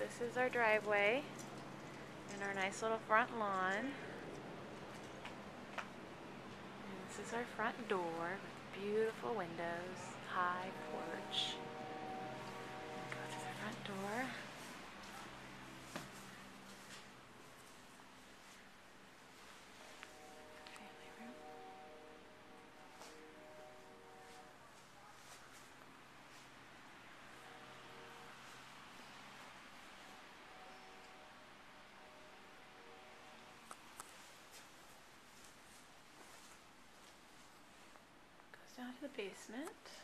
This is our driveway and our nice little front lawn. And this is our front door with beautiful windows, high porch. Go to the front door. Family room. Goes down to the basement.